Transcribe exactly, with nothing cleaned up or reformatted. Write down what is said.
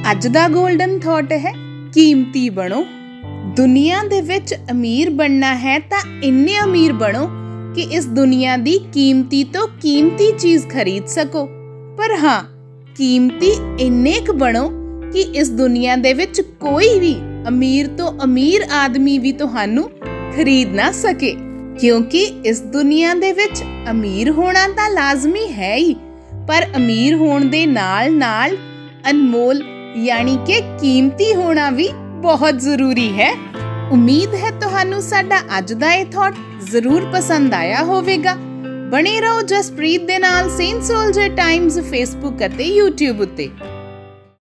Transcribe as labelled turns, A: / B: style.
A: ਅੱਜ ਦਾ golden thought ਹੈ ਕੀਮਤੀ ਬਣੋ। ਦੁਨੀਆ ਦੇ ਵਿੱਚ ਅਮੀਰ ਬਣਨਾ ਹੈ ਤਾਂ ਇੰਨੇ ਅਮੀਰ ਬਣੋ ਕਿ ਇਸ ਦੁਨੀਆ ਦੀ ਕੀਮਤੀ ਤੋਂ ਕੀਮਤੀ ਚੀਜ਼ ਖਰੀਦ ਸਕੋ। ਪਰ ਹਾਂ, ਕੀਮਤੀ ਇੰਨੇ ਕੁ ਬਣੋ ਕਿ ਇਸ ਦੁਨੀਆ ਦੇ ਵਿੱਚ ਕੋਈ ਵੀ ਅਮੀਰ ਤੋਂ ਅਮੀਰ ਆਦਮੀ ਵੀ ਤੁਹਾਨੂੰ ਖਰੀਦ ਨਾ ਸਕੇ, ਕਿਉਂਕਿ ਇਸ ਦੁਨੀਆ ਦੇ ਵਿੱਚ ਅਮੀਰ ਹੋਣਾ ਤਾਂ ਲਾਜ਼ਮੀ ਹੈ ਹੀ, ਪਰ ਅਮੀਰ ਹੋਣ ਦੇ ਨਾਲ ਨਾਲ ਅਨਮੋਲ यानी कि कीमती होना भी बहुत जरूरी है। उम्मीद है तुहानू साडा अज दा ये थॉट जरूर पसंद आया होवेगा। बने रहो जसप्रीत दे नाल सेंट सोल्जर टाइम्स फेसबुक अते यूट्यूब उत्ते।